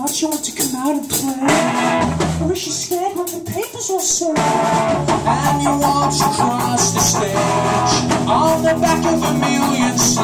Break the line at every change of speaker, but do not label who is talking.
But she wants to come out and play. Or is she scared what the papers will say? And you want to cross the stage on the back of a million